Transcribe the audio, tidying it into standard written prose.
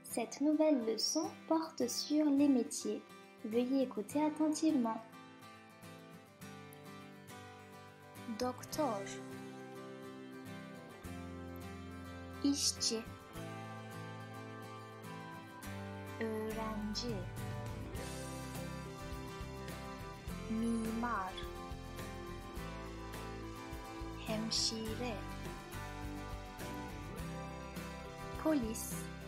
Cette nouvelle leçon porte sur les métiers. Veuillez écouter attentivement. Doktor, işçi, öğrenci, mimar, hemşire, polis,